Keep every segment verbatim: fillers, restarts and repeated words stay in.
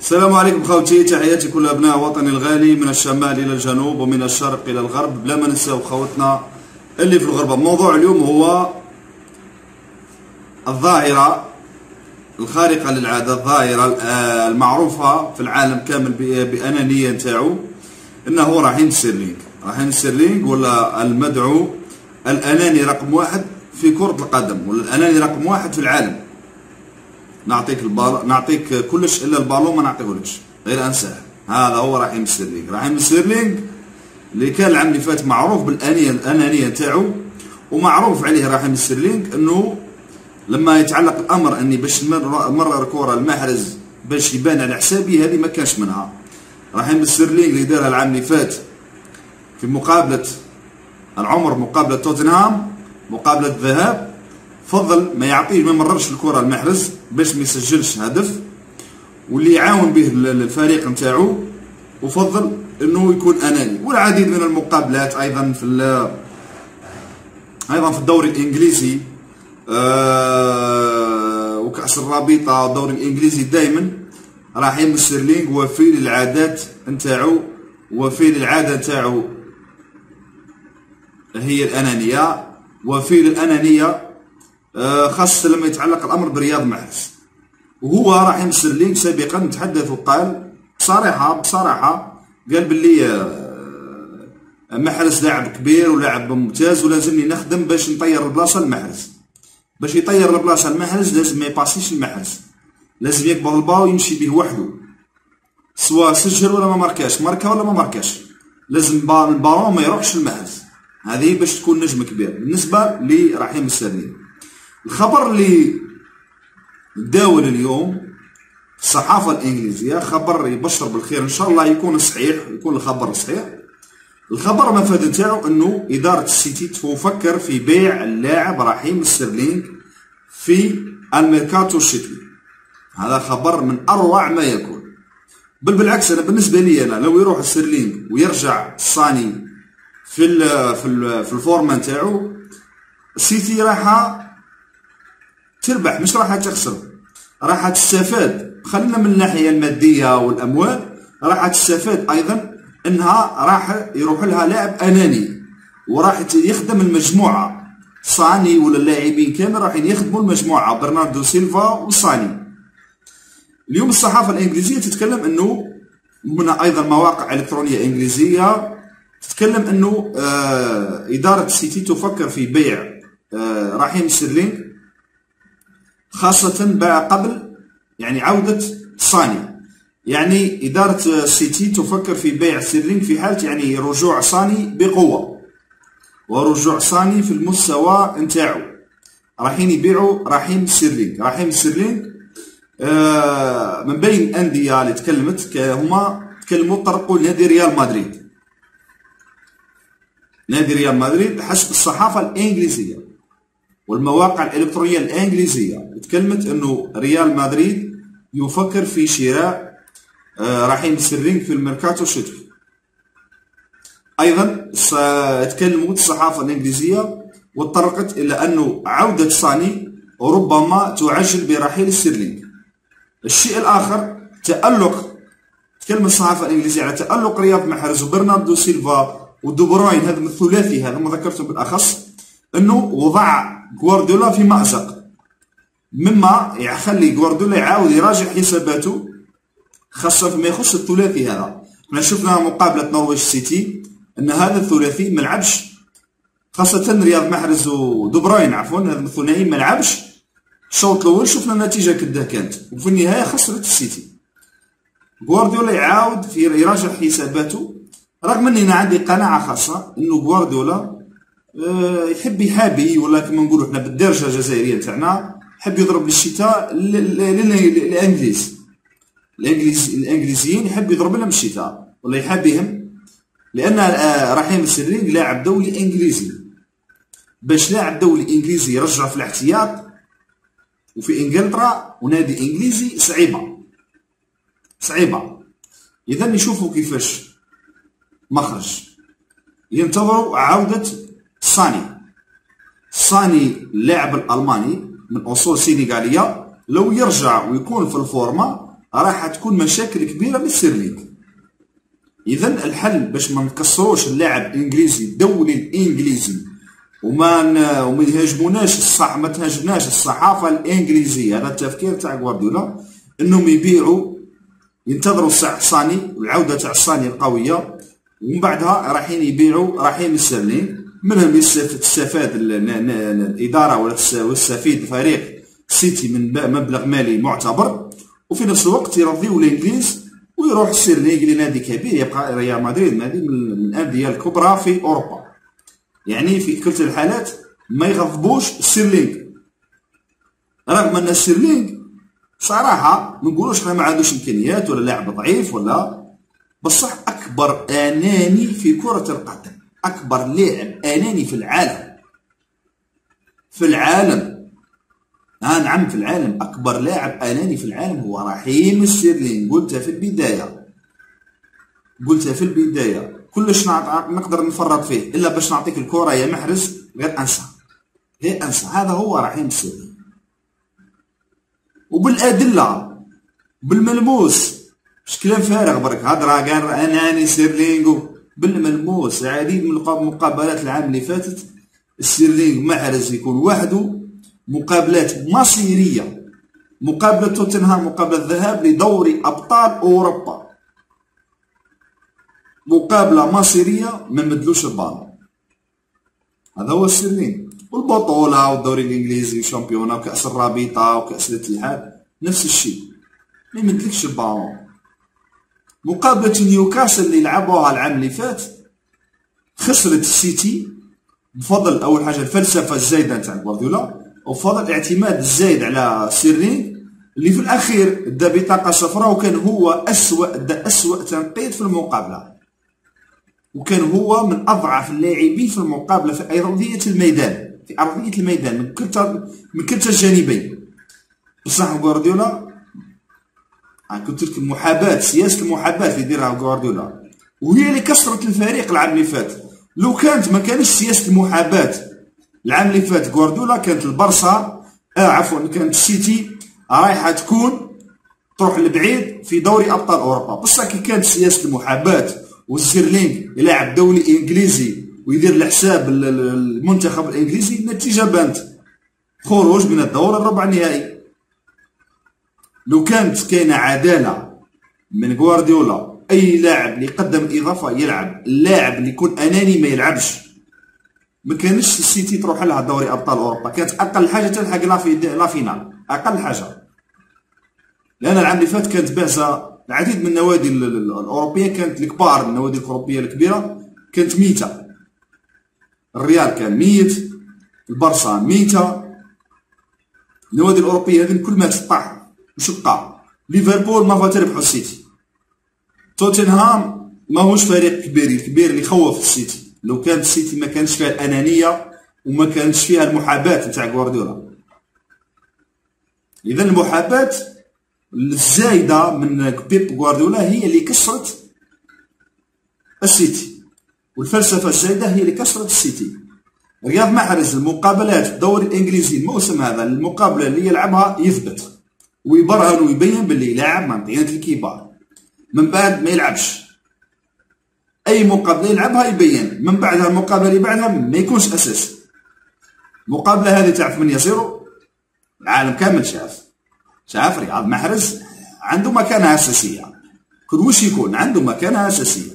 السلام عليكم خوتي، تحياتي كل ابناء وطني الغالي من الشمال الى الجنوب ومن الشرق الى الغرب، بلا ما ننساو خوتنا اللي في الغربه. موضوع اليوم هو الظاهره الخارقه للعاده، الظاهره المعروفه في العالم كامل بانانيه نتاعو، انه رحيم ستيرلينغ. رحيم ستيرلينغ ولا المدعو الاناني رقم واحد في كره القدم، ولا الاناني رقم واحد في العالم. نعطيك البال... نعطيك كلش الا البالون ما نعطيهولكش، غير انساه. هذا هو رحيم ستيرلينغ. رحيم ستيرلينغ اللي كان العام اللي فات معروف بالانانيه الانانيه نتاعو، ومعروف عليه رحيم ستيرلينغ انه لما يتعلق الامر اني باش نمرر كره المحرز باش يبان على حسابي، هذه ما كانش منها. رحيم ستيرلينغ اللي دارها العام اللي فات في مقابله العمر، مقابله توتنهام، مقابله الذهاب، فضل ما يعطيه ما مررش الكره المحرز باش ما يسجلش هدف، واللي يعاون به الفريق نتاعو، وفضل انه يكون اناني. والعديد من المقابلات ايضا في ايضا في الدوري الانجليزي آه وكاس الرابطه والدوري الانجليزي، دائما رحيم ستيرلينغ وفي للعادات نتاعو، وفي للعاده نتاعو هي الانانيه، وفي للانانيه خاصة لما يتعلق الأمر برياض محرز. وهو رحيم ستيرلينغ سابقا تحدث وقال بصراحة بصراحة قال باللي محرز لاعب كبير ولاعب ممتاز، ولازمني نخدم باش نطير البلاصة المحرز. باش يطير البلاصة المحرز لازم ما يباسيش المحرز، لازم يقبض البال ويمشي به وحده، سواء سجل ولا ما ماركاش، ماركا ولا ما ماركاش، لازم البالون ما يروحش للمحرز. هذه باش تكون نجم كبير بالنسبة لرحيم ستيرلينغ. الخبر اللي تداول اليوم في الصحافة الإنجليزية خبر يبشر بالخير، إن شاء الله يكون صحيح، يكون الخبر صحيح. الخبر المفاد نتاعو أنه إدارة السيتي تفكر في بيع اللاعب رحيم ستيرلينغ في الميركاتو الشتوي. هذا خبر من أروع ما يكون. بل بالعكس، أنا بالنسبة لي أنا لو يروح ستيرلينغ ويرجع صاني في ال في ال في الفورما نتاعو، السيتي راح تربح مش راح تخسر، راح تستفاد. خلينا من الناحيه الماديه والاموال، راح تستفاد ايضا انها راح يروح لها لاعب اناني، وراح يخدم المجموعه. صاني ولا اللاعبين كامل راح يخدموا المجموعه، برناردو سيلفا وصاني. اليوم الصحافه الانجليزيه تتكلم انه، هنا ايضا مواقع الكترونيه انجليزيه تتكلم انه آه اداره السيتي تفكر في بيع آه رحيم ستيرلينغ، خاصة قبل يعني عودة صاني. يعني إدارة السيتي تفكر في بيع ستيرلينغ في حالة يعني رجوع صاني بقوة، ورجوع صاني في المستوى نتاعو، رايحين يبيعوا رحيم ستيرلينغ. رحيم ستيرلينغ آه من بين الأندية اللي تكلمت هما تكلموا طرقوا لنادي ريال مدريد. نادي ريال مدريد حسب الصحافة الإنجليزية والمواقع الإلكترونية الإنجليزية تكلمت أنه ريال مدريد يفكر في شراء رحيم ستيرلينغ في الميركاتو الشتوي. أيضا تكلمت الصحافة الإنجليزية وتطرقت إلى أنه عودة صاني ربما تعجل برحيل ستيرلينغ. الشيء الآخر تألق، تكلم الصحافة الإنجليزية على تألق رياض محرز وبرناردو سيلفا ودو بروين، هذا الثلاثي هذا ما ذكرته بالأخص، أنه وضع غوارديولا في مأزق، مما يخلي غوارديولا يعاود يراجع حساباته، خاصة فيما يخص الثلاثي هذا. احنا شفنا مقابلة نرويج سيتي أن هذا الثلاثي ما لعبش، خاصة رياض محرز ودو بروين عفوا، هذا الثنائي ما لعبش الشوط الأول، شفنا النتيجة كده كانت، وفي النهاية خسرت السيتي. غوارديولا يعاود في يراجع حساباته، رغم أني أنا عندي قناعة خاصة أنه غوارديولا يحب يحابي، ولا كما نقولوا احنا بالدارجه الجزائريه تاعنا، يحب يضرب للشتاء للانجليز. الانجليز الانجليزيين يحب يضرب لهم الشتاء ولا يحابيهم، لان رحيم ستيرلينغ لاعب دولي انجليزي. باش لاعب دولي انجليزي يرجع في الاحتياط وفي انجلترا ونادي انجليزي صعيبه صعيبه. اذا نشوفوا كيفاش مخرج. ينتظروا عوده صاني. صاني اللاعب الألماني من أصول سينيغالية لو يرجع ويكون في الفورما راح تكون مشاكل كبيره للسيرلينغ. اذا الحل باش ما نكسروش اللاعب الانجليزي الدولي الانجليزي وما وما يهاجموناش الصح ما تهاجمناش الصحافه الانجليزيه، هذا التفكير تاع غوارديولا، انهم يبيعوا ينتظروا الساعه الصاني والعوده تاع الصاني القويه، ومن بعدها رايحين يبيعوا رايحين السيرلينغ، منهم تستفاد الاداره ولا يستفيد فريق سيتي من مبلغ مالي معتبر، وفي نفس الوقت يرضيوا الانجليز ويروح السيرلينغ لنادي كبير، يبقى ريال مدريد نادي من الانديه الكبرى في اوروبا. يعني في كلتا الحالات ما يغضبوش السيرلينغ، رغم ان السيرلينغ صراحه ما نقولوش احنا ما عندوش امكانيات ولا لاعب ضعيف ولا، بصح اكبر اناني في كره القدم، اكبر لاعب اناني في العالم في العالم ها آه نعم في العالم، اكبر لاعب اناني في العالم هو رحيم ستيرلينغ. قلتها في البدايه قلتها في البدايه كلش نقدر نفرط فيه الا باش نعطيك الكره يا محرز، غير انسى هي انسى، هذا هو رحيم ستيرلينغ. وبالادله بالملموس، مش كلام فارغ برك هضره قال اناني ستيرلينغ، بالملموس. العديد من المقابلات العام اللي فاتت ستيرلينغ محرز يكون وحده، مقابلات مصيريه، مقابله توتنهام، مقابله الذهاب لدوري ابطال اوروبا، مقابله مصيريه ما مدلوش البالون. هذا هو ستيرلينغ. والبطوله والدوري الانجليزي وشامبيونا وكاس الرابطه وكاس الاتحاد نفس الشيء، ما يمدلكش البالون. مقابله نيوكاسل اللي لعبوها العام اللي فات خسرت السيتي بفضل اول حاجه الفلسفه الزايده تاع غوارديولا، وبفضل الاعتماد الزايد على ستيرلينغ اللي في الاخير دا بطاقه صفراء، وكان هو اسوأ دا اسوأ تنقيط في المقابله، وكان هو من اضعف اللاعبين في المقابله في ارضيه الميدان، في ارضيه الميدان من كلتا من كلتا الجانبين. بصح غوارديولا قلت لك المحاباه، سياسه المحاباه اللي يديرها غوارديولا وهي اللي كسرت الفريق العام اللي فات. لو كانت ما كانش سياسه المحاباه العام اللي فات غوارديولا، كانت البرصا آه عفوا كانت السيتي رايحه تكون تروح لبعيد في دوري ابطال اوروبا. بصح كي كانت سياسه المحاباه وستيرلينغ يلعب دولي انجليزي ويدير لحساب المنتخب الانجليزي، النتيجه بانت خروج من الدور الربع النهائي. لو كانت كاينه عداله من غوارديولا، اي لاعب اللي يقدم اضافه يلعب، اللاعب اللي يكون اناني ما يلعبش، ما كانش السيتي تروح لها دوري ابطال اوروبا، كانت اقل حاجه تلحق لا في لا فينال، اقل حاجه. لان العام اللي فات كانت بازه العديد من النوادي الاوروبيه، كانت الكبار النوادي الاوروبيه الكبيره كانت ميته. الريال كان ميت، البرصا ميته، النوادي الاوروبيه هذه كل ما تطاح وشقه. ليفربول ما فات تربحوا السيتي، توتنهام ماهوش فريق كبير الكبير اللي يخوف السيتي. لو كانت السيتي ما كانش فيها الانانيه وما كانش فيها المحاباه نتاع غوارديولا. اذا المحاباه الزايده من بيب غوارديولا هي اللي كسرت السيتي، والفلسفه الزايده هي اللي كسرت السيتي. رياض محرز المقابلات في الدوري الانجليزي الموسم هذا، المقابله اللي يلعبها يثبت ويبرهن ويبين باللي لاعب من طينه الكبار، من بعد ما يلعبش. اي مقابله يلعبها يبين، من بعدها المقابله اللي بعدها ما يكونش اساسي. المقابله هذه تاع ثمانية صفر العالم كامل شاف شاف رياض محرز عنده مكانه اساسيه، كل وش يكون عنده مكانه اساسيه.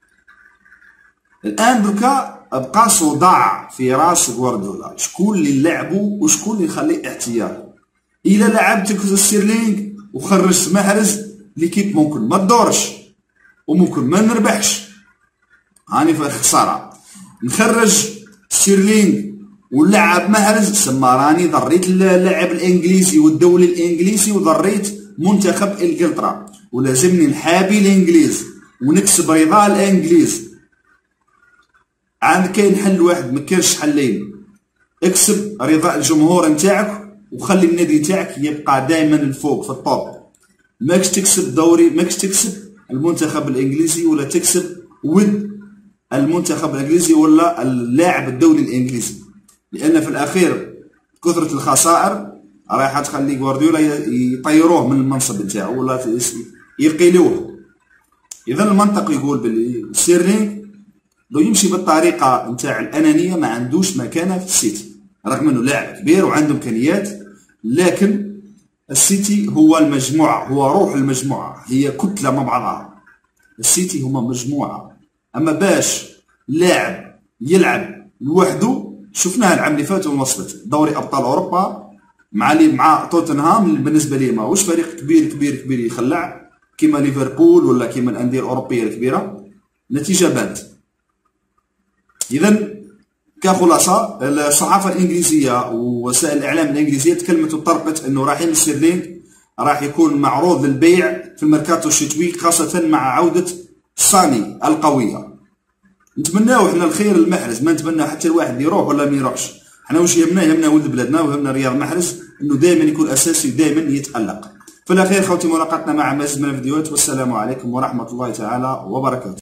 الان دركا بقى صداع في راس غوارديولا، شكون اللي نلعبو وشكون اللي نخليه احتياط. الا لعبت ستيرلينغ وخرجت محرز ليكيب ممكن ما تدورش وممكن ما نربحش، هاني في الخساره. نخرج ستيرلينغ ولعب محرز سما راني ضريت اللاعب الانجليزي والدولي الانجليزي وضريت منتخب انجلترا، ولازمني نحابي الانجليز ونكسب رضا الانجليز. عاد كاين حل واحد، ما كاينش حلين، اكسب رضا الجمهور نتاعك وخلي النادي تاعك يبقى دائما الفوق في الطوب. ماكش تكسب دوري، ماكش تكسب المنتخب الانجليزي ولا تكسب ود المنتخب الانجليزي ولا اللاعب الدولي الانجليزي، لان في الاخير كثره الخسائر رايحه تخلي غوارديولا يطيروه من المنصب نتاعو ولا يقيلوه. اذا المنطق يقول باللي ستيرلينغ لو يمشي بالطريقه نتاع الانانيه ما عندوش مكانه في السيتي، رغم انه لاعب كبير وعنده امكانيات، لكن السيتي هو المجموعه، هو روح المجموعه، هي كتله مع بعضها. السيتي هما مجموعه، اما باش لاعب يلعب لوحده شفناها العام اللي فات ووصلت دوري ابطال اوروبا مع لي مع توتنهام. بالنسبه لي ماهوش فريق كبير كبير كبير يخلع كيما ليفربول ولا كيما الانديه الاوروبيه الكبيره، النتيجه بانت. اذا كخلاصه الصحافه الانجليزيه ووسائل الاعلام الانجليزيه تكلمت وطرقت انه رحيم ستيرلينغ راح يكون معروض للبيع في الميركاتو الشتوي، خاصه مع عوده ساني القويه. نتمناو احنا الخير لمحرز، ما نتمنى حتى الواحد يروح ولا ما يروحش. حنا واش يهمنا؟ يهمنا ولد بلادنا ويهمنا رياض محرز انه دائما يكون اساسي ودائما يتالق. في الاخير خوتي ملاقاتنا مع مزيد من الفيديوهات، والسلام عليكم ورحمه الله تعالى وبركاته.